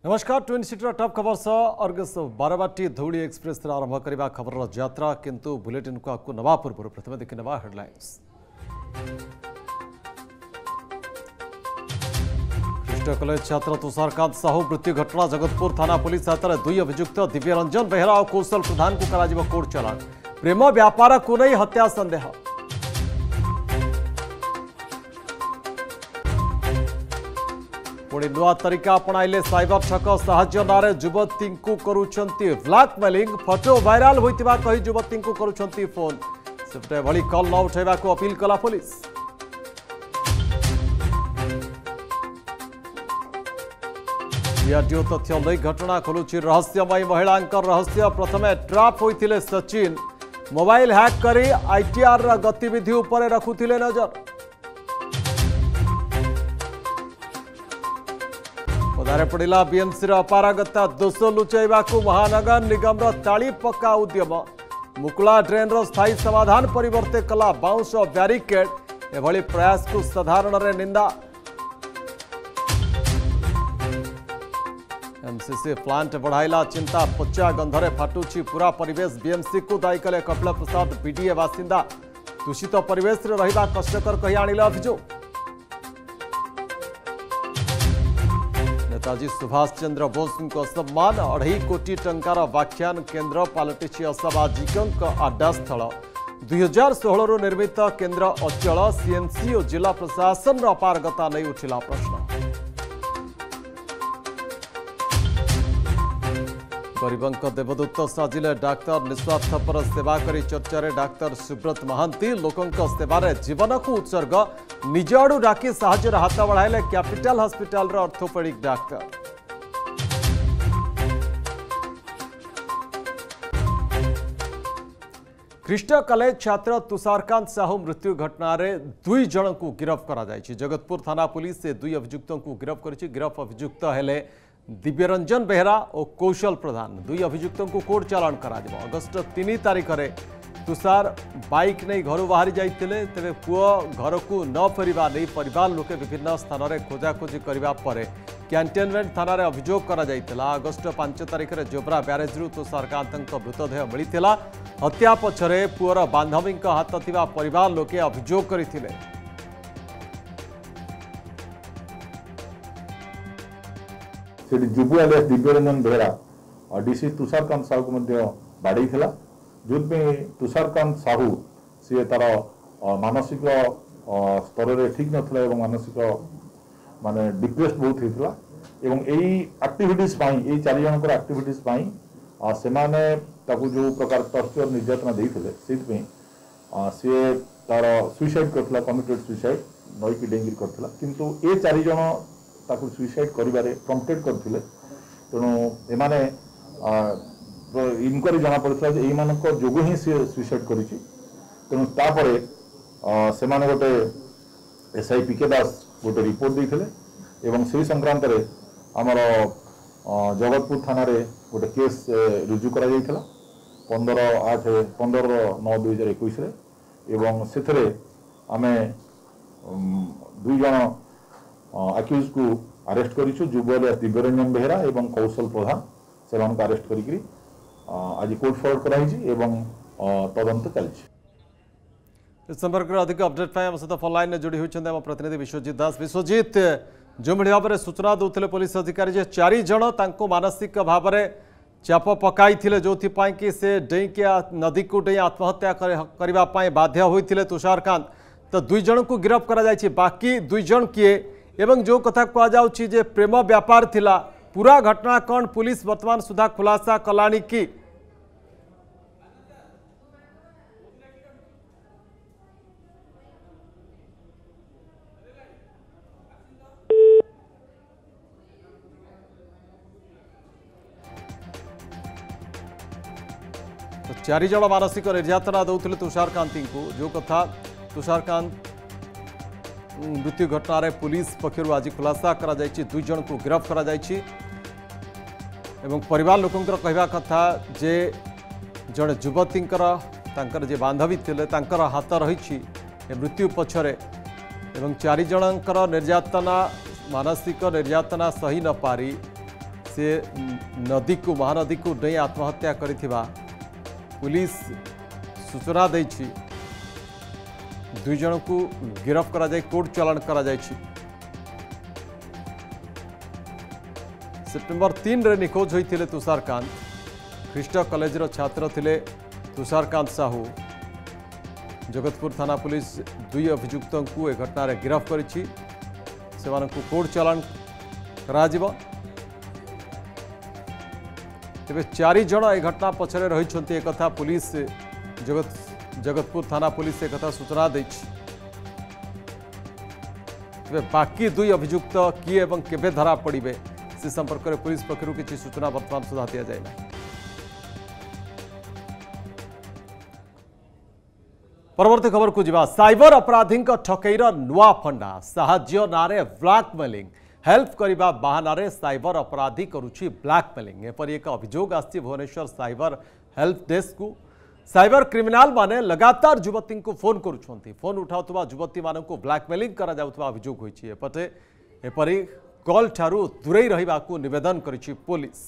नमस्कार twin seater top खबर सह अर्गस बारबाटी धौली एक्सप्रेस आरंभ करने खबर यात्रा किंतु बुलेटिन को आपको नवा पूर्व प्रथम देखि नवा हेडलाइंस। ख्रीष्ट कॉलेज छात्र तुषारकांत साहू मृत्यु घटना जगतपुर थाना पुलिस हाथ में दुई अभियुक्त दिव्यरंजन बेहरा और कौशल प्रधान को करा कोर्ट चलाण। प्रेम व्यापार को नहीं हत्या संदेह। पुणी नुआ तरीका अपणाइले साइबर ठक साहाय्य नारे युवती को करुछंती ब्लैकमेलिंग। फोटो वायरल होइतिबा कही युवती को करुछंती फोन। सेपटे भली कॉल न उठाइबा को अपील कला पुलिस। डीआरडीओ तथ्य लई घटना खोलुची रहस्यमयी महिला रहस्य। प्रथमे ट्राप होइतिले सचिन मोबाइल हैक करी आईटीआर गतिविधि उपरे रखुथिले नजर। पदारे पड़ा बीएमसी अपारगता दोष लुचाइबा महानगर निगम ताली पक्का उद्यम। मुकुला ड्रेन स्थायी समाधान परिवर्ते कला बाउंस ब्यारिकेड। एभली प्रयास को साधारण रे निंदा। एमसीसी प्लांट बढ़ाइला चिंता पचा गंधरे फाटुची पूरा परिवेश। बीएमसी को दायी कले कपिल प्रसाद बीडीए बासिंदा। दूषित परिवेश रे रहिबा कष्टकर कही आनिले अभियोग। नेताजी सुभाष चंद्र बोस को सम्मान 2.5 कोटी टंकार व्याख्यान केन्द्र पलटि असामाजिक आड्डा स्थल। 2016 निर्मित केन्द्र अचल। सीएमसी और जिला प्रशासन अपारगता नहीं उठिला प्रश्न। गरीबंक देवदूत साजिले डाक्तर निस्वार्थपर सेवा करी चर्चारे डाक्तर सुब्रत महांती। लोकंक सेवारे जीवन को उत्सर्ग। निज आड़ू डाकी साहाय्य हाथ बढ़ाइले कैपिटल हॉस्पिटल ऑर्थोपेडिक डाक्तर। ख्रीष्ट कॉलेज छात्र तुषारकांत साहू मृत्यु घटना रे 2 जन को गिरफ्त करा जायछि। जगतपुर थाना पुलिस से 2 अभियुक्तों को गिरफ्त करिछि। गिरफ्त अभियुक्त हेले दिव्यरंजन बेहरा और कौशल प्रधान। 2 अभियुक्तों को कोर्ट चालाण करा अगस्ट 3 तारिख में तुषार बाइक नहीं घर बाहरी जाइतिले। तेबे पुओ घर को न फेरिबा नहीं परिवार लोके विभिन्न स्थान में खोजाखोजी करबा परे कैंटोनमेंट थाना रे अभियोग करा जाइतिला। अगस्ट 5 तारिख में जोब्रा ब्यारेज रु तुषारकांत मृतदेह मिलिथिला। हत्या पछरे पुओर बांधवी हाथ थिबा परिवार लोके अभियोग करथिले। जुबु आलियास दिव्यरंजन बेहरा और डीसी तुषारकांत साहू को बाड़े जो तुषारकांत साहू सी तार मानसिक स्तर में ठीक नाला और मानसिक माने डिप्रेस बहुत होता है। यही एक्टिविटीज यही 4 जन एक्टिविटीज से जो प्रकार टर्चर निर्यातना देते सी तार सुइसाइड करता कमिटेड सुइसाइड नईकी डेंगी करता किंतु ए 4 जन ताकू सुइसाइड करिबारे प्रम्प्टेड करथिले। तेणु एमाने इनक्वारी जना पड़ता है यही जोगु ही सी सुइसाइड करिछि। तेणु तापरे सेमाने गोटे एसआई पीके दास गोटे रिपोर्ट देइथिले एवं से संक्रांत रे हमर जगतपुर थाना रे गोटे केस रुजु करा जाइथिला 15/9/2021 रे एवं सेथरे आमे 2 जन अक्यूज को अरेस्ट करिछु। जुबु आलियास दिव्यरंजन बेहरा एवं कौशल प्रधान से अरेस्ट करी आज कोर्ट फॉरवर्ड कराई एवं तदंत चलछि। इस संपर्क में अधिक अपडेट पाए सहित फोन लाइन में जोड़ी होती आम प्रतिनिधि विश्वजीत दास। विश्वजीत जो भाव में सूचना दूसरे पुलिस अधिकारी जे 4 जन मानसिक भाव में चाप पकाई जो कि से डेईकी नदी को डेई आत्महत्या करने बाध्य होते तुषारकांत। तो 2 जन को गिरफ्त कर बाकी 2 जन किए एवं जो कथा कहुच्छी जे प्रेम व्यापार थिला पूरा घटना कौन पुलिस वर्तमान सुधा खुलासा कलानी की? तो 4 जन मानसिक निर्यातना दौले तुषारकांती को जो कथा तुषारकांत मृत्यु घटना रे पुलिस पक्षर आज खुलासा करा जायछि। 2 जन को गिरफ्त करा जायछि एवं परिवार लोकंकर कहवा कथा जे जड़े युवतींकर तांकर जे बांधवी थिले तांकर हाथ रही मृत्यु पछरे एवं 4 जनकर निर्यातना मानसिक निर्यातना सही न पारी से नदी को महानदी को डे आत्महत्या करिथिबा पुलिस सूचना देछि। दुई जन को गिरफ्त करा जाय कोर्ट चालान करा जायछि। सेप्टेम्बर 3 रे निखोज होइथिले तुषारकांत। ख्रीष्ट कॉलेज रो छात्र थिले तुषारकांत साहू। जगतपुर थाना पुलिस दुई अभियुक्तों को ए घटना गिरफ्त करिछि। सेमानंकु कोर्ट चालान करा जिवो। तेबे 4 जन ए घटना पछरे रहिछन्ति ए कथा पुलिस जगतपुर थाना पुलिस ए कथा सूचना दैछि। तेबे बाकी दुई अभियुक्त किए एवं केबे धरा पड़िबे से संपर्क में पुलिस पक्षर किसी सूचना वर्तमान सुधा दि जाए। परवर्ती खबर को जीवा। साइबर अपराधी ठकईर नुआ फंडा साहाज्य नारे ब्लैकमेलिंग हेल्प करने बहाना साइबर अपराधी करुच्ची ब्लैकमेलिंग। एपरी एक अभियोग आसी भुवनेश्वर साइबर हेल्प डेस्क को। साइबर क्रिमिनाल माने लगातार युवती को फोन करुछंती। फोन उठाउतबा युवती मानन को ब्लैकमेलिंग करा जाउतबा अभियोग होइछि। एपरी कॉल ठारू दूरे रहिबा को निवेदन करिछि पुलिस।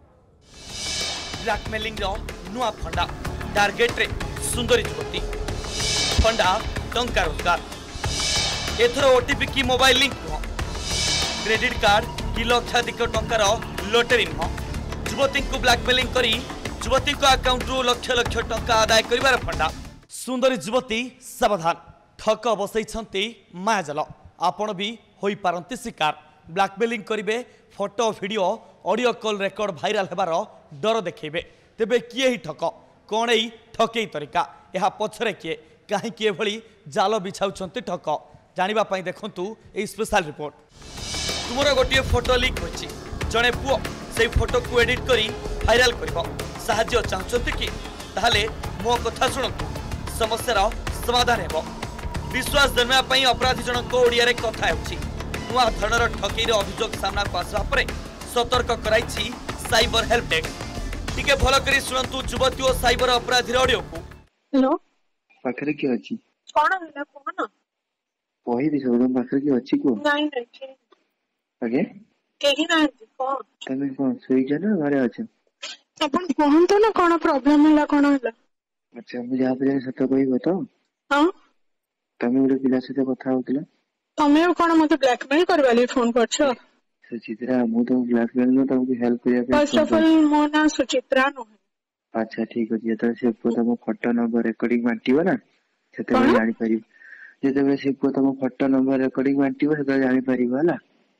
ब्लैकमेलिंग रो नुआ फंडा टार्गेट रे सुंदरी युवती फंडा टंका रोजगार। एथरो ओटीपी की मोबाइल लिंक नुह क्रेडिट कार्ड कि लक्षाधिक टंकार लॉटरी नुह। युवती को ब्लैकमेलिंग करी युवती को अकाउंट रु लक्ष लक्ष टंका आदाय करिवार फंडा। सुंदरी युवती सावधान ठक बसैछंती मायाजाल। आपण भी होई पारंती शिकार। ब्लैकमेलिंग करिवे photo video audio call record viral हेबार डर देखेबे। तेबे किए ही ठक कौन ही ठकई तरीका यह पछरे किए कहीं किए भली जाल बिछाउछंती ठक जानिबा पई देखंतु ए स्पेशल रिपोर्ट। तुमरो गोटिए फोटो लीक होछि। जणे पुओ से फोटो को एडिट करी भाइराल करबो। साहाଯ୍य चाहछंती कि ताहले मो कथा सुनंतु समस्यार समाधान हेबो। विश्वास जन्मा पई अपराधी जनक ओडिया रे कथा हेउछि। नुआ धरणर ठकईर अभियोग सामना को आसवा परे सतर्क कराइछि साइबर हेल्प डेस्क। टिके भलो करी सुनंतु युवती और साइबर अपराधी ऑडियो को। हेलो पाखरे के अछि कोन होला कोन कोही दिस ओदम पाखरे के अछि को नहीं नहीं आगे केही नहीं कोन तमे कोन सोई जना घरे अछि अपन कोन तो ना कोन प्रॉब्लम होला कोन होला। अच्छा मुझे आप जाने सत्य कोई बताओ। हां तमे ओरे पिला से कथा होतला तमे कोन मते ब्लैकमेल करवाली फोन करछो। सुचित्रा मु तो ब्लैकमेल नो तुमको हेल्प करिया पे फर्स्ट ऑफ ऑल मो ना सुचित्रा नो। अच्छा ठीक अछि त से तम फोटो नंबर रिकॉर्डिंग मांटिबो ना सेते में जानि परिब। जेते से तम फोटो नंबर रिकॉर्डिंग मांटिबो सेते जानि परिब हला।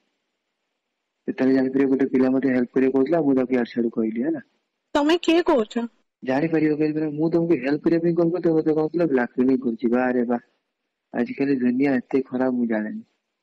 सेते जानि परिब गोटे पिला मते हेल्प करिया कहतला मु ताके यार छाडू कहली हला। तमे के कहछो जानि परिब कहली मु तुमको हेल्प करिया पे कोन को ते मते कहतला ब्लैकमेल करछि। बारे बा आजकल दुनिया एते खराब मु जाने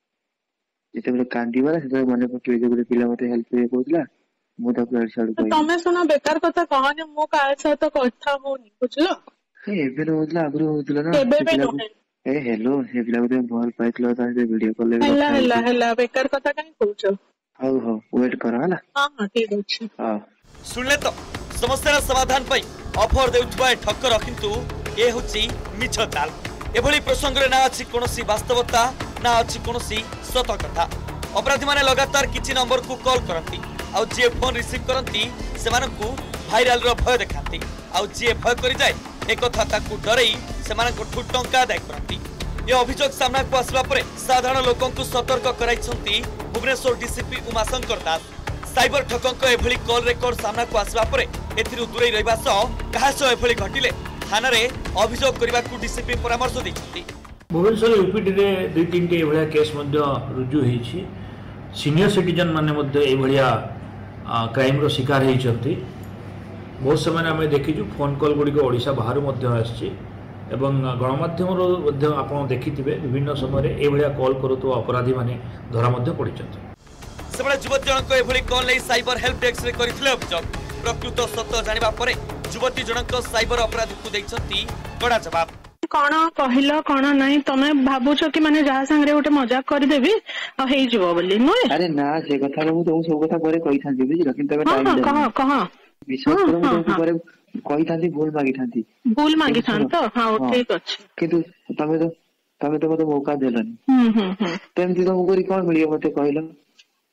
जेते कांदीबा सेते मने पके जे गोटे पिला मते हेल्प करिया कहतला मु ताके यार छाडू कहली। तमे सुना बेकार कथा कहने मो काल से तो कथा होनी बुझलो। एबे होतला अगरो होतला ना एबे नहीं ए हेलो हे पिला को मोबाइल पाइतलो ता से वीडियो कॉल ले हल्ला हल्ला हल्ला बेकार कथा काई कहछो। हाउ हाउ वेट कर हला। हां हां ठीक अछि। हां सुनले तो समस्यार समाधान पई ऑफर देउथबा ठक्कर किंतु ए होची मिछ चाल। एभली प्रसंग रे ना अछि कोनोसी वास्तवता ना अछि कोनोसी सत कथा। अपराधी माने लगातार किछि नंबर को कॉल करंती आउ जे फोन रिसीव करंती सेमानकु भाइराल रो भय देखांती आउ जे भय करि जाय एक कथा ताकु डरई सेमानकु टंका आदाय करंती। ए अभियोग सामना को आसवा परे साधारण लोकन को सतर्क कराइछंती भुवनेश्वर डीसीपी उमाशंकर दास। साइबर ठकंक एभली कॉल रेकॉर्ड सामना को आसवा परे एथिरु दूरे रहिबा सह काहासो एभली घटिले थाना रे अभियोग करबा को डीसीपी परामर्श दैछंती। भुवनेश्वर यूपीडी रे 2-3 टे एभलिया केस मध्ये रुजु हेछि। सीनियर सिटीजन माने मध्ये एभलिया क्राइम रो शिकार हेइछंती। बहुत समय आम देखीचु फोन कॉल गुड़िक ओडिशा बाहर आसी गणमाध्यम आप देखिथे विभिन्न समय ये कॉल करुवा अपराधी माने धरा पड़ी। युवती जनक एभली कॉल नहीं साइबर हेल्प डेस्क रे करथिले अभियोग। प्रकृत सत्य जानिबा परे युवती जनक साइबर अपराधी को दैछंती कड़ा जवाब। कौन कहल कौन नहीं तमे भाबुछ कि माने जहा संगे गोटे मजाक कर देबी आ हेइ जबो बोली नुए। अरे ना से कथा मु तो सब कथा करे कहि थांती बुझिल किंतु तमे टाइम कह कह विश्वास करो मु तो करे कहि थांती भूल मागी थांती तो हां ठीक अछि किंतु तमे तो मते मौका देलनी तेमती तो मु करी कोन मिलियो मते कहलो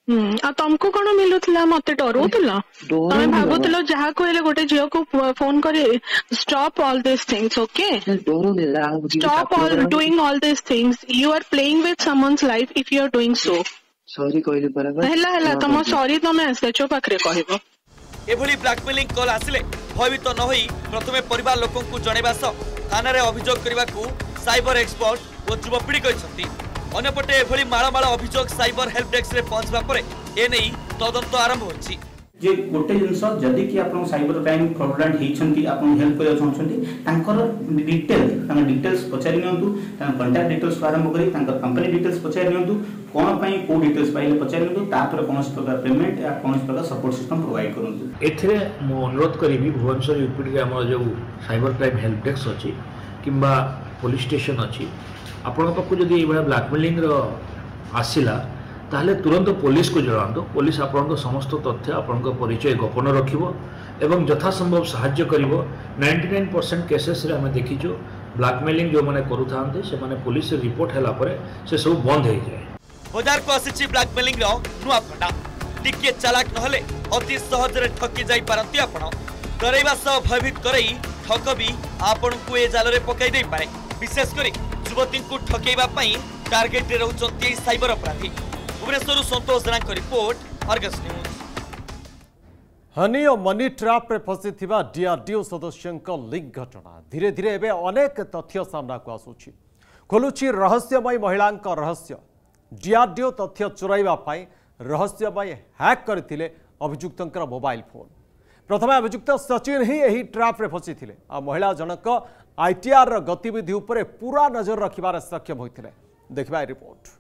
तुमको कौन मिलुला मत डरुला तुम भावुल जहाँ कहले गोटे झील को फोन कर stop all this things okay stop all doing all this things you are playing with someone's life if you are doing so sorry कहली पर हला तुम सॉरी तुम एसएचओ पाखरे कहबो एभली ब्लैकमेलिंग कॉल आसिले भयभीत न होई प्रथमे परिवार लोकन को जणेबा सह थाना रे अभियोग करबा को साइबर एक्सपर्ट और युवपीढ़ी कहते अन्यपटे एभली माळमाळ अभियोग साइबर हेल्प डेस्क रे पहुंचबा परे ए नै तदंत आरंभ होछि जे गोटे जिनस जदि कि आपन साइबर क्राइम फ्रॉडलेंट हेछंती आपन हेल्प करय छंती तांकर डिटेल्स पचारि नियंतु तांकर कांटेक्ट डिटेल्स आरंभ करी तांकर कंपनी डिटेल्स पचारि नियंतु कोन पई को डिटेल्स पाइले पचारि नियंतु तापर कोन प्रकार पेमेंट या कोन प्रकार सपोर्ट सिस्टम प्रोवाइड करंतु एथिरे मो अनुरोध करबी भुवनेश्वर यूपीडी रे हमर जो साइबर क्राइम हेल्प डेस्क अछि किंबा पुलिस स्टेशन अछि आपण पाखु जदि ए बडा ब्लैकमेलिंग रो आसिला ताहले तुरंत पुलिस को जणातु पुलिस आपन समस्त तथ्य आपन परिचय गोपन रखिबो एवं यथासंभव सहाय्य करिवो 99% केसेस रे हमें देखिजो ब्लैकमेलिंग जो माने करू थांते से माने पुलिस रिपोर्ट हैला परे से सब बंद हो जाए बाजार को आसी ब्लैकमेलिंग रो नुआ फंडा टिके चालाक नहले अति सहज रे ठकी जाई पारंती आपण डराइबा सह भयभीत करई ठक भी आपण को ए जाल रे पकाई देई पारे विशेष करी युवती को ठकेबा पई टार्गेट रे रहउचंती साइबर अपराधी भुवनेश्वर संतोष राणा का रिपोर्ट अर्गस न्यूज हनी और मनी ट्रैप रे फसी थिबा डीआरडीओ सदस्यंक लिंक घटना धीरे धीरे एबे अनेक तथ्य सामना को आसुछि खोलुछि रहस्यमय महिलांक रहस्य डीआरडीओ तथ्य चोराइबा पाई रहस्यमय हैक करथिले अभियुक्तंकर मोबाइल फोन प्रथम अभियुक्त सचिन ही एही ट्रैप रे फसी थिले आ महिला जनक आईटीआर रो गतिविधि उपरे पूरा नजर रखिबार सक्षम होइथिले देखिबा रिपोर्ट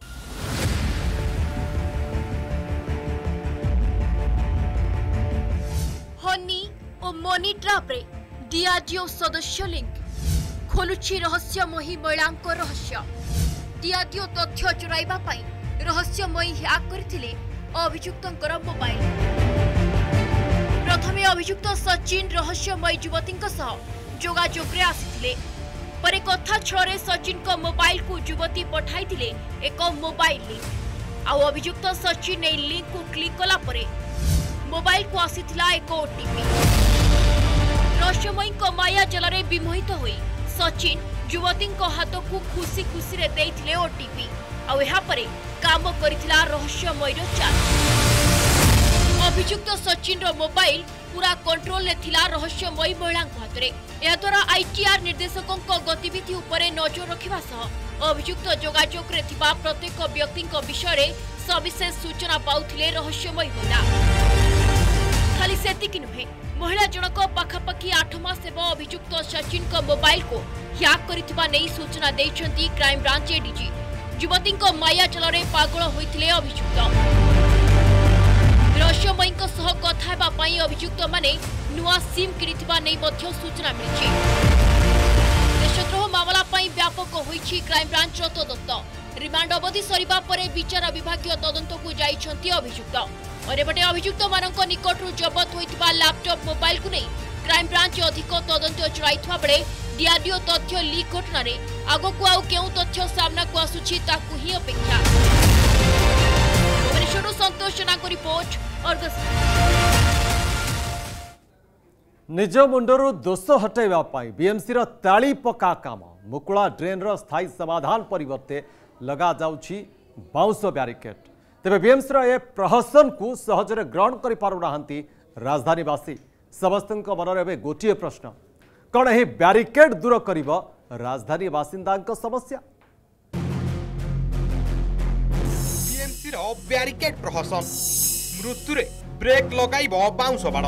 हनी और मनी ट्रैप रे डीआरडीओ सदस्य लिंक खोलुछि रहस्यमयी महिलांक रहस्य डीआरडीओ तथ्य चोराइबा पाई रहस्यमयी हैक करथिले अभियुक्तंकर मोबाइल प्रथमे अभियुक्त सचिन रहस्यमयी युवतींक सह जोगाजोग रे आसिथिले परे कथा छरे सचिन को मोबाइल को युवती पठाइथिले एक मोबाइल लिंक आ अभियुक्त सचिन ए लिंक को क्लिक कला परे मोबाइल को आसीथिला एक ओटीपी रहस्यमयी माया जल विमोहित होई सचिन युवती हाथ को खुशी खुशी रे देइथिले ओटीपी आ काम करिथिला रहस्यमयी चाल अभियुक्त सचिन रो मोबाइल पूरा कंट्रोल ले थिला रहस्यमयी महिला हाथ में या द्वारा आईटीआर निर्देशकों गतिविधि उपरे नजर रखिबा सह अभियुक्त जोगाजोग रे थिबा प्रत्येक व्यक्ति विषय रे सविशेष सूचना पाउथिले रहस्यमयी महिला खाली सेतिक नुहे महिला जनक पाखापाखि 8 मास एवं अभियुक्त सचिन को मोबाइल को हैक करिथिबा नै सूचना दैछंती क्राइम ब्रांच एडीजी युवती माया जल रे पागल होइथिले अभियुक्त रहस्यमयी सह कथा हेबा पई अभियुक्त माने नुआ सिम किनिथिबा नै मध्य सूचना मिलिछि देशद्रोह मामला पई व्यापक होइछि क्राइम ब्रांच तदंत रिमांड अवधि सरिबा परे विचार विभागीय तदंत को जाइछंती अभियुक्त अरेपटे अभियुक्त मानक निकटरू जबत होइथिबा लैपटॉप मोबाइल को नहीं क्राइम ब्रांच अधिक तदंत चलाइथिबा बेले डीआरडीओ तथ्य लीक घटना रे आगो को आउ केउ तथ्य सामना को आसुछि ताकू ही अपेक्षा भुवनेश्वर संतोष राणा को रिपोर्ट अर्गस निज मुंडरू दोष हटाइबा पाई बीएमसी रो ताली पका काम मुकुला ड्रेन रो स्थायी समाधान परिवर्ते लगा जाउछि बाउंस बैरिकेड तेरे बीएमसी रो ए प्रहसन को सहजरे ग्रहण करि पारु नाहंती राजधानीवासी समस्त मन में गोटे प्रश्न कौन यह बैरिकेड दूर कर राजधानी बासिंदा समस्या बीएमसी रो बैरिकेड प्रहसन मृत्यु रे ब्रेक लगाइब बाउंस बाड़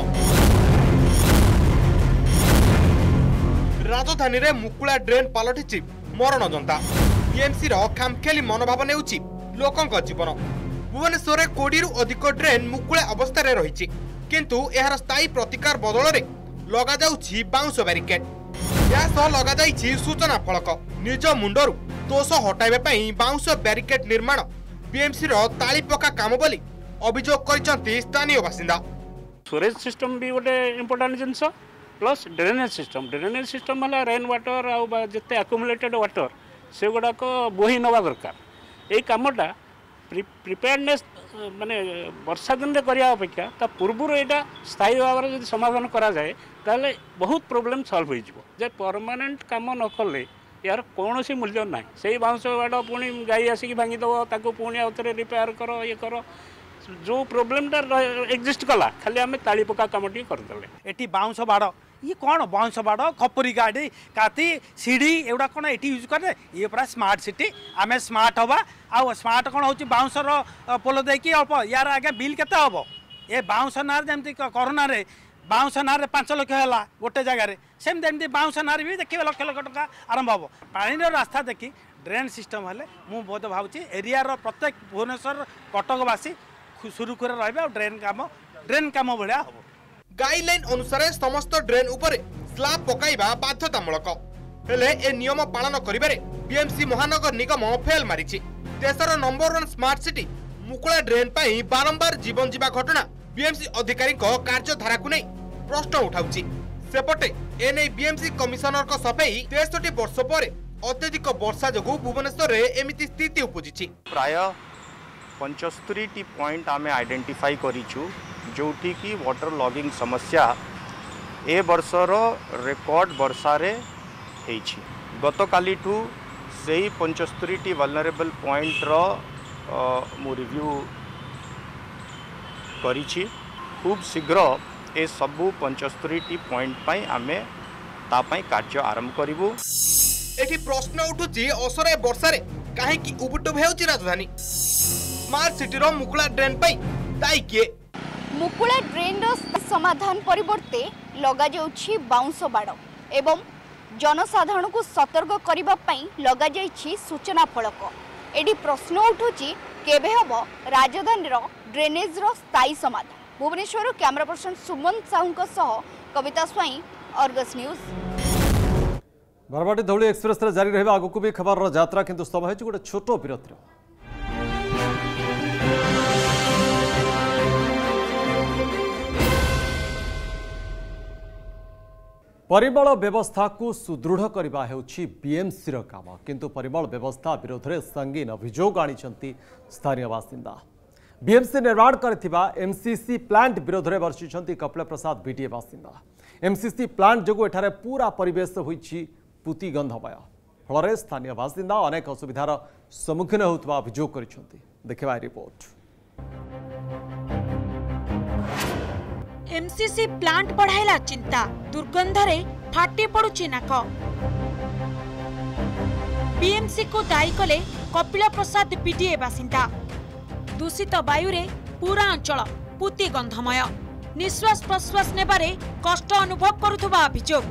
राजधानी रे मुकुला ड्रेन पलटिछि मरण जनता बीएमसी रो खामखेली मनोभाव नेउछि लोकंक जीवन भुवनेश्वर 20 रु अधिक ड्रेन मुकुला अवस्था रे रहिछि किंतु एहार स्थायी प्रतिकार बदल रे लगा जाउछि बाउंस बैरिकेड या सह लगा जाइछि सूचना फलक निज मुंडरू दोष हटाइबा पई बाउंस बैरिकेड निर्माण बीएमसी रो ताली पका काम बोली अभियोग करिसंती स्थानीय बासिंदा स्टोरेज सिस्टम भी गोटे इंपोर्टेंट जिनस प्लस ड्रेनेज सिस्टम वाला रेन वाटर आउ जिते आक्युमुलेटेड वाटर से गुड़ाक बोही नवा दरकार यही कामटा प्रिपेयरनेस माने वर्षा दिन करने अपेक्षा ता पूर्व यहाँ स्थायी भाव में जो समाधान करा जाए ताले बहुत प्रोब्लेम सॉल्व हो जे परमानेंट काम न कले यार कौन सी मूल्य ना से बाउंस बाड़ पुणी गाई आसिक भांगीदेव पुणी आउ थे रिपेयर कर ये कर जो प्रोब्लेमटा एक्जिस्ट कला खाली आम ताली पका कम टी करदे एटी बाउंस बाड़ ये कौन बाउंस बाड़ खपुरी गाड़ी काती सीढ़ी एगुड़ा कौन ये यूज करे ये पूरा स्मार्ट सिटी आम स्मार्ट हवा आउ स्मार्ट कौन हो बाउंसर पोल देकी अल्प यार आगे बिल केते हम ये बाउंस नार जमी करोना रे बाउंस नार 5 लाख है गोटे जगार सेमती बाउंस नार भी देखिए लक्ष लक्ष टका आरंभ हम पानी रास्ता देखी ड्रेन सिस्टम हेल्ले मुझे बहुत भावुँ एरिया प्रत्येक भुवनेश्वर कटकवासी सुरुखुर रहा ड्रेन काम भाया हम गाइडलाइन अनुसार समस्त ड्रेन उपरे स्लैब पकाइबा बाध्यतामूलक हेले ए नियम पालन करिबारे बीएमसी महानगर निगम फेल मारिछि। देशर नंबर 1 स्मार्ट सिटी मुकुला ड्रेन पाई बारंबार जीवन जीवा घटना बीएमसी अधिकारी कार्यधारा को नहीं प्रश्न उठाउछि। सेपटे एने बीएमसी कमिशनर को सफेई 63 वर्ष पर अत्यधिक वर्षा जगु भुवनेश्वर रे एमिति स्थिति उपजिछि। प्राय 75 पॉइंट आमे आइडेंटिफाई करिछु जोठी की वाटर लॉगिंग समस्या ए वर्षर रेकॉर्ड वर्षा रे हेछि। गत काली ठू सेही 75 वल्नरेबल पॉइंट रो मु रिव्यू करिछि। खूब शीघ्र ए सबु 75 पॉइंट पई आमे ता पई कार्य आरंभ करिवु। एठी प्रश्न उठुछि असरे वर्षा रे काहे की उबुटुब हेउछि राजधानी स्मार्ट सिटी रो मुकुला ड्रेन पई दाई किए। मुकुला ड्रेन समाधान परिवर्ते लगा जाउछि बाउंस बाड़ एवं जनसाधारण को सतर्क करिबा पई लगा जाइछि सूचना फलक। एडी प्रश्न उठुछि केबे हबो राजधानी रो ड्रेनेज रो स्थायी समाधान। भुवनेश्वर कैमरा पर्सन सुमन साहू सह Kavita Swain, Argus News. Barabati Dhauli Express रे जारी रहबा आगु को भी खबर रो यात्रा किंतु समय है गोटे छोटो विरति। परिमल व्यवस्था को सुदृढ़ करने हेउछि बीएमसी रो काम किंतु परिमल व्यवस्था विरोध में संगीन अभियोग आनिछंती स्थानीय बासिंदा। बीएमसी निर्माण करथिबा एमसीसी प्लांट विरोध में वर्षिछंती कपिल प्रसाद बीडीए बासिंदा। एमसीसी प्लांट जोगु एठारे पूरा परिवेश होइछि पुति गंधमय फल स्थानीय बासिंदा अनेक असुविधार सम्मुखीन होउतबा अभियोग करिछंती। देखिबा रिपोर्ट। एमसीसी प्लांट बढ़ाइला चिंता दुर्गंधरे फाटी पड़ुछि नाक। बीएमसी को दायी कले कपिल प्रसाद बीडीए बासिंदा। दूषित वायुरे पूरा अंचल पुति गंधमय निश्वास प्रश्वास नेबारे कष्ट अनुभव करुथबा अभियोग।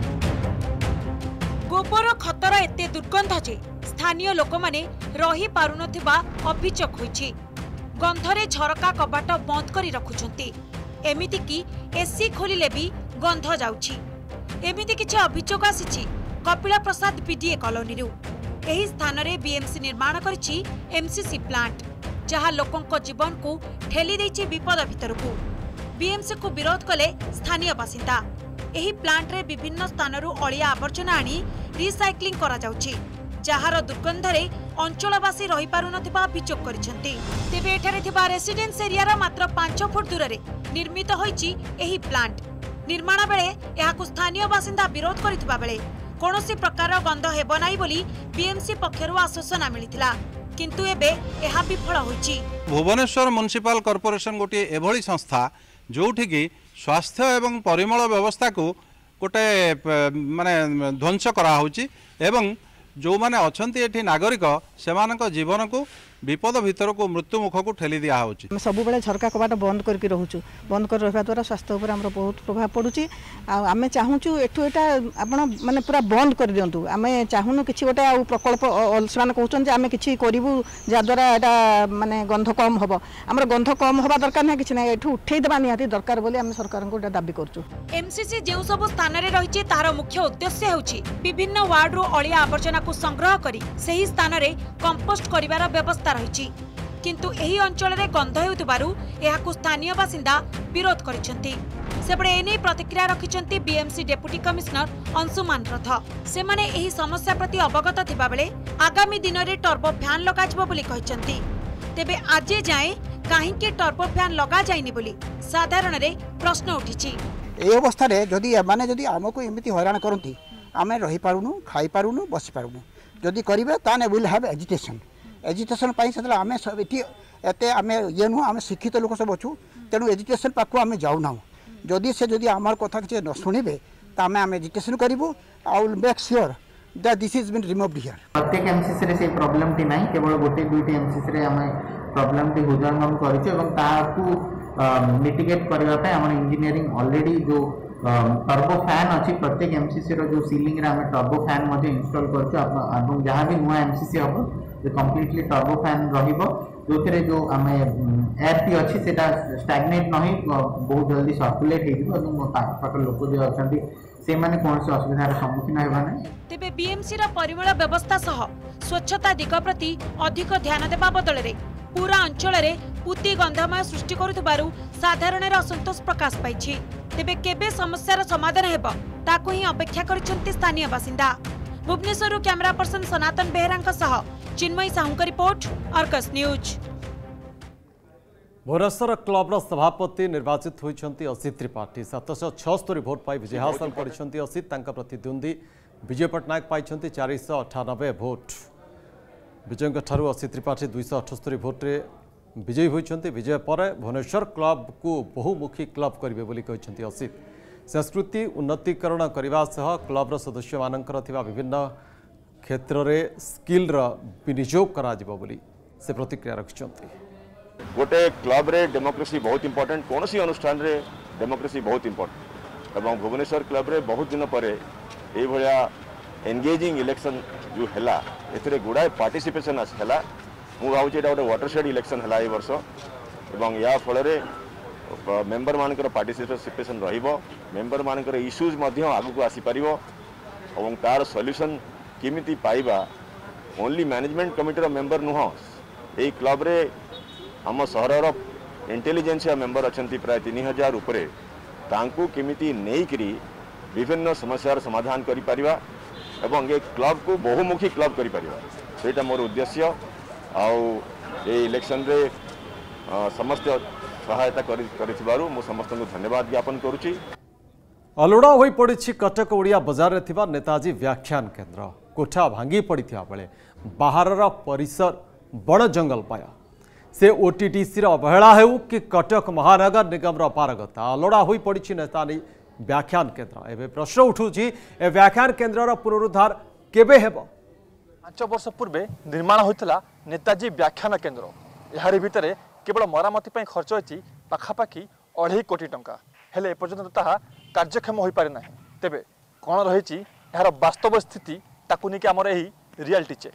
गोबर खतर एते दुर्गंध जे स्थानीय लोक माने रही पारुनथिबा अभियोग होइछि। गंधरे झरका कबाट बंद करी रखुछंती एमिति की एसी खोलिले भी गंध जाउछि। एमिति किछि अभियोग आसिछि कपिल प्रसाद बीडीए कॉलोनी रु। एही स्थान रे बीएमसी निर्माण करिछि एमसीसी प्लांट जहां लोकों को जीवन को ठेली दैछि विपद भितरकू। बीएमसी को विरोध कले स्थानीय बासिंदा। एही प्लांट रे विभिन्न स्थान रु अलिया आवर्जना आनी रिसाइक्लिंग करा जाउछि जहार दुर्गंधरे अंचलवासी रही पारु नथिबा अभियोग करिसेंती। तेबे एठारे थिबा रेसिडेंस एरिया मात्र 5 फुट दूर रे निर्मित होइछि एही प्लांट। निर्माण बेले एहाकु स्थानीय बासिंदा विरोध करिथिबा बेले कोनोसी प्रकार गंध हेबो नाही बोली बीएमसी पक्षरु आश्वासन मिलिथिला किंतु एबे एहा विफल होइछि। भुवनेश्वर म्युनिसिपल कॉर्पोरेशन गोटे एभली संस्था जोठी की स्वास्थ्य एवं परिमल व्यवस्था को गोटे माने ध्वंस करा होछि एवं जो माने अछंती एठी नागरिक सेमानक जीवन को विपद भीतर को मृत्यु मुख को ठेली दिया होछि। सब बेले झरका कबाट बंद करके रहूछु बंद कर रहबा द्वारा स्वास्थ्य ऊपर हमर बहुत प्रभाव पडुछि। आमे चाहूछु एठु एटा आपण माने पूरा बंद कर दियंतु। आमे चाहूनु किछि गोटे आ प्रकल्प अलसमान कहउछन जे आमे किछि करिवु जा द्वारा एटा माने गंध कम होबो। हमर गंध कम होबा दरकार नै किछि नै एठु उठै देबा निहाती दरकार बोली आमे सरकार को एटा दाबी करछु। एमसीसी जेउ सब स्थान रे रहिछि तार मुख्य उद्देश्य हेउछि विभिन्न वार्ड रो अलिया आवर्जना को संग्रह करी सही स्थान रे कंपोस्ट करिवार व्यवस्था रहिछि किंतु एही अंचल रे गंध हेउतबारु एहाकु स्थानीय बासिंदा विरोध करिसेंती। सेबडे एने प्रतिक्रिया रखिसेंती BMC deputy commissioner Anshuman Rath. से माने एही समस्या प्रति अवगत थिबा बेले आगामी दिन रे टर्बो फैन लगाजिबो बोली कहिसेंती। तेबे आज जाए कहीं टर्बो फैन लगा जाइनी बोली साधारण रे प्रश्न उठी। ए अवस्था रे जदि माने जदि हमको एमिति हैरान करती आमे रही पारुनु खाई पारुनु बसी पारुनु जदि करिवे ताने विल हैव एजुकेशन पाई सतला आमे सब एटी एते आमे ये नु आमे शिक्षित लोक सब अछु तेनु एजुकेशन पाकु आमे जाउ ना जदि से जदि आमार कथा कि न सुनिबे त आमे एजुकेशन करिवु I will make sure that this is been removed here. प्रत्येक एमसीसी रे से प्रॉब्लम टी नाही केवल गोटे दुईटी एमसीसी रे आमे प्रॉब्लम टी हुजन हम करिछु एवं ताकू मिटिगेट करबा पे हमर इंजीनियरिंग ऑलरेडी जो टर्बो फैन अच्छी प्रत्येक एमसीसी रो जो सीलिंग रे हमें टर्बो फैन मध्ये इंस्टॉल करछु अपन जहां भी नुआ एमसीसी हबो जो कंप्लीटली टर्बो फैन रहिबो जोथरे जो हमें एयर टी अच्छी सेटा स्टैग्नेट नहीं बहुत जल्दी सर्कुलेट हेजिबो और पाक लोक जो अछंती से माने कोनसे असुविधार सम्मुखीन हेबा नै। तेबे बीएमसी रा परिमल व्यवस्था सह स्वच्छता दिग प्रति अधिक ध्यान देबा बदल रे पूरा अंचल रे पुती गंधमय सृष्टि करुथबारु साधारण रे असंतोष प्रकाश पाइछि। तेबे केबे समस्यार समाधान हेबो ताकू ही अपेक्षा करिसंती स्थानीय बासिंदा। भुवनेश्वर कैमरा पर्सन सनातन बेहरा सह Chinmayi Sahu report Argus News. Bhubaneswar क्लब्र सभापति निर्वाचित होती असित त्रिपाठी 776 भोट पाई विजय हासिल कर असित प्रतिद्वंदी विजय पट्टनायक पाई 498 भोट। विजय ठारू असित त्रिपाठी 278 भोट्रे विजयी होती। विजय पर भुवनेश्वर क्लब को बहुमुखी क्लब करेंगे बोली कहते असित। संस्कृति उन्नतीकरण करने सह क्लब्र सदस्य मानकर विभिन्न क्षेत्र में स्किल विनियोग करा बोली से प्रतिक्रिया रखिंट। गोटे क्लब रे डेमोक्रेसी बहुत इंपोर्टेंट कौन सी अनुष्ठान रे डेमोक्रेसी बहुत इंपोर्टेंट एवं भुवनेश्वर क्लब रे बहुत दिन पर ये भाया एंगेजिंग इलेक्शन जो है ए गुड़ाए पार्टिसिपेशन है मु भावुँ यहाँ गोटे वाटरशेड इलेक्शन है वर्ष एवं या फल मेंबर मानकर पार्टिसिपेशन मेंबर मानकर इश्यूज आगु को आसीपर और तार सॉल्यूशन केमिति पाइबा ओनली मैनेजमेंट कमिटी मेंबर नुह यही क्लब रे आम सहर इंटेलिजेंसिया मेंबर अच्छा प्राय 3000 उपरे तांकू केमिति नेइकरी विभिन्न समस्यार समाधान करि परिबा एवं ये क्लब को बहुमुखी क्लब करि परिबा सेटा मोर उद्देश्य आउ ये इलेक्शन रे समस्त सहायता करिथिबारु मु समस्त को धन्यवाद ज्ञापन करूची। अलुड़ा होई पड़ी कटक ओडिया बजार रे थिबा नेताजी व्याख्यान केन्द्र कोठा भांगी पड़िथिया बेले बाहरर परिसर बड़ जंगल पाया से ओटीटीसी अवहेला हेउ कि कटक महानगर निगम पारगता अलड़ा होई पड़ी नेताजी व्याख्यान केन्द्र। एवं प्रश्न उठुची ए व्याख्यान केन्द्र पुनरुद्धार केबे हेबो। 5 वर्ष पूर्वे निर्माण होता नेताजी व्याख्यान केन्द्र यार भितर केवल मरामती पर खर्च होती पाखापाखि 2.5 कोटी टंका हेले एपर्यंत ताहा कार्यक्षम हो पारे ना। तेबे कौन रही यार वास्तव स्थिति ताकू नहीं आमर यही रियलिटी चेक।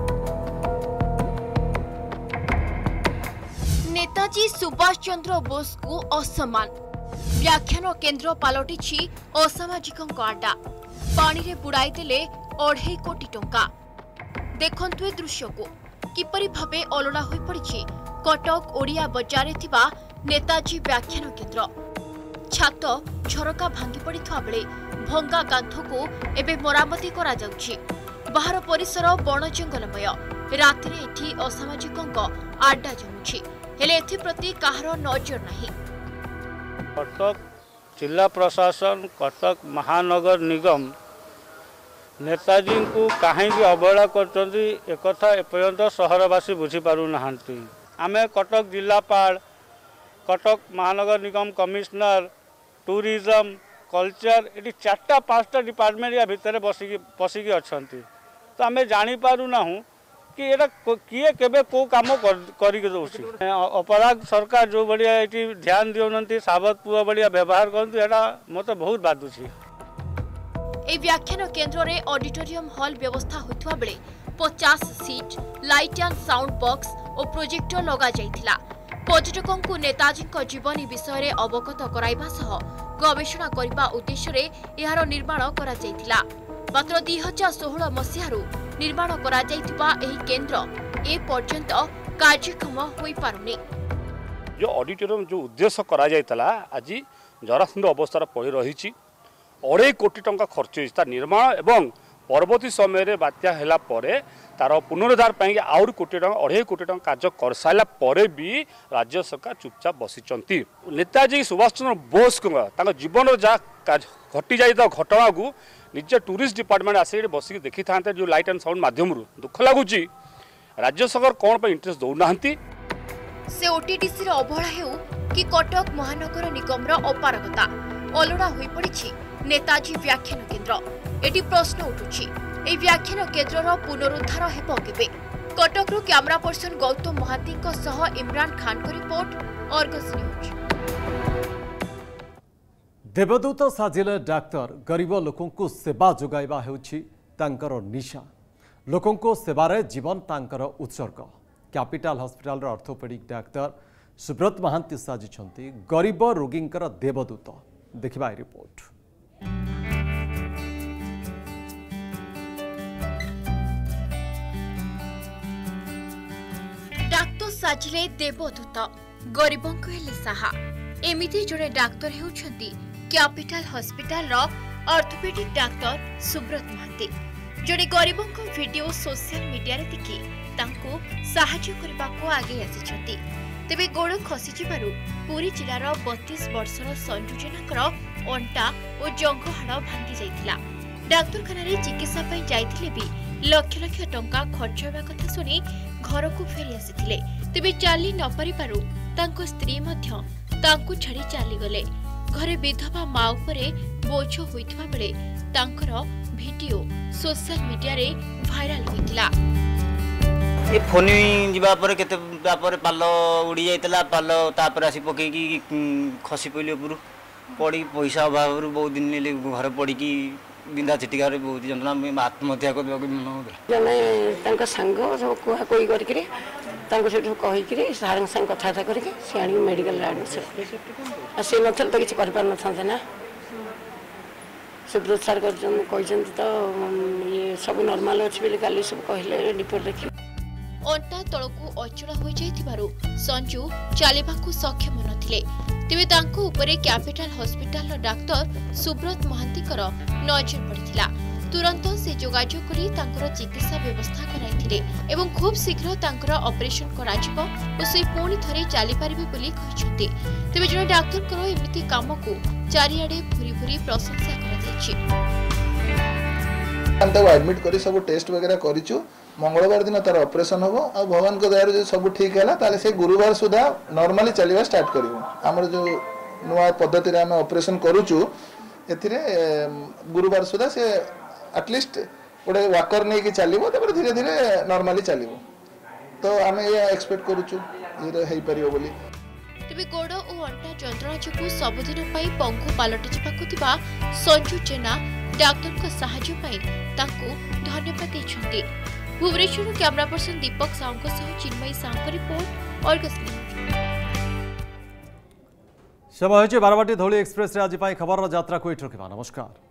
नेताजी सुभाष चंद्र बोस को असम्मान व्याख्यान केन्द्र पलटि असामाजिक आड्डा पानी रे बुड़ाई देले 2.5 कोटी टंका। देखंतु ए दृश्य को किपरि भाबे अलड़ा होई पड़ी कटक ओडिया बजार थिबा नेताजी व्याख्यान केन्द्र। छात झरका भांगी पड़ता बेले भंगा कांथ को एबे मरामती करा जाउछि। बाहर परिसर बण जंगलमय राति एठी असामाजिक आड्डा जमुछि हेले एथि प्रति काहर नजर नाही। कटक जिला प्रशासन कटक महानगर निगम नेताजी को कहीं अवहेला करता एपर्यंत सहरवासी बुझीपार ना। आम कटक जिलापाल कटक महानगर निगम कमिश्नर टूरिज्म कल्चर ये 4-5टा डिपार्टमेंट या भितर पशिकी अच्छा तो आम जापारूना कि ये किए केबे को काम कर अपराध सरकार जो बढ़िया ये ध्यान दिवती सावध पुआ बढ़िया व्यवहार करते मत बहुत बाधुची। ए व्याख्यान केन्द्र रे ऑडिटोरियम हॉल व्यवस्था होइथवा बेले 50 seat light and sound box और प्रोजेक्टर लगा जाइथिला। पर्यटकों को नेताजी जीवनी विषय रे अवगत कराइबा सह गवेषणा करबा उद्देश्य रे एहार निर्माण करा जाइथिला। मात्र 2016 मसिहारू निर्माण करा जाइथिबा एही केन्द्र ए पर्यंत कार्यक्षम होई पारुनी। जो ऑडिटोरियम जो उद्देश्य करा जाइतला आज जराखंड अवस्था पड़ी रही 2.5 कोटी टंका खर्च होता निर्माण एवं परवर्ती समय बात्या है तार पुनरुद्धार आउर कोटी टका 2.5 कोटी टका कार्य कर सारा पर भी राज्य सरकार चुपचाप बसी नेताजी सुभाष चंद्र बोस को जीवन जहाँ घटी जा घटना को निजे टूरिस्ट डिपार्टमेंट आसिक बसिक देखी था जो लाइट एंड साउंड माध्यम दुख लगुच राज्य सरकार कौन पर इंटरेस्ट दौना से ओटीटीसी अवहेला हेउ कि कटक महानगर निगम अपारगता अलड़ा होई पड़ी नेताजी व्याख्यान केन्द्र एटी प्रश्न उठुछि ए व्याख्यान केन्द्र पुनरुद्धार हेब केबे कटकरू कैमरा पर्सन गौतम महांती सह इमरान खान को रिपोर्ट अर्गस न्यूज। देवदूत साजिले डाक्तर गरीब लोकंकु सेवा जोगाइबा हेउछि तांकर निशा लोकंको सेवारे जीवन तांकर उत्सर्ग कैपिटल हॉस्पिटल ऑर्थोपेडिक डाक्तर सुब्रत महांती साजिछंती गरीब रोगींकर देवदूत देखिबा रिपोर्ट। डाक्तर साजिले देवदूत गरीबों को हेले साहा एमिति जड़े डाक्तर हेउछंती कैपिटल हॉस्पिटल ऑर्थोपेडिक डाक्तर सुब्रत महांती जड़े गरीबों को वीडियो सोशल मीडिया रे देखि तांको सहायता करबा को आगे आसिछंती तेबे गोड़ खसी जिबारु पुरी जिलार 32 वर्षर संजू जेनाकर अंटा और जंघ हाड़ भांगी जाइतिला डाक्तरखाना रे चिकित्सा पई जाइथिले भी लक्ष लक्ष टंका खर्च होबा कथा सुनी घर को फेरी आसिथिले तेबे चाली न पारि पारु तांको स्त्री मध्य तांको छाड़ी चाली गले घरे विधवा माँ उपरे बोझ होइतबा बेले तांकर वीडियो सोशल मीडिया रे वायरल होइतिला ए फोन जीवा पर केते तापर पाल उड़ी जाइतला पाल तापर आसी पके की खसी पइले पुरु पड़ी पैसा अभाव बहुत दिन ले घर पड़ी की बिंदा चिटिकार बहुत जंतना आत्महत्या कर मन जने तांका संग सब कुहा कोई करके तांको से कहि के सारंग संग कथा करके से आनी मेडिकल एडमिशन से नथल तो किछ कर पार नथांते ना सुब्रत सर कहते तो ये सब नॉर्मल अच्छे बोले काली सब कहले रिपोर्ट देखि अंटा तलकू अचला हो जाइथिबारु संजू चालिबाकू सक्षम नथिले तेबे तांको उपरे कैपिटल हॉस्पिटल डाक्टर सुब्रत महांतीकर नजर पड़िथिला तुरंत से जोगाजोग करी तांकर चिकित्सा व्यवस्था कराइथिले एवं खूब शीघ्र तांकर ऑपरेशन कराजिबो ओ से पुणी थरे चाली पारिबे बोली कहिसथि तेबे जने डाक्टरकर एमिति काम को चारियाडे भूरी भूरी प्रशंसा करा दैछि अंत एडमिट करी सब टेस्ट वगैरह करिछु मंगलवार दिन तार ऑपरेशन होबो आ भगवान को दया रे सब ठीक हैला ताले से गुरुवार सुधा नॉर्मली चलीबा स्टार्ट करिवो हमर जो नुवा पद्धति रे हम ऑपरेशन करूछु एथिरे गुरुवार सुधा से एटलीस्ट गोटे वाकर नहीं कि चलो तब धीरे धीरे नॉर्मली चलो तो आम एक्सपेक्ट करूछु ये हेई परियो बोली तेबे गोड़ और अंटा जंत्रणा जोगु सबुदिन पई पंगु पालटि जिबाकु तिबा संजू जेना डाक्टर को सहायता पई तांको धन्यवाद दैछंती भुवनेश्वर कैमरा पर्सन दीपक साहू सह Chinmayi Sahu report Argus news. समय 12 धौली एक्सप्रेस रे आज खबर यात्रा को नमस्कार।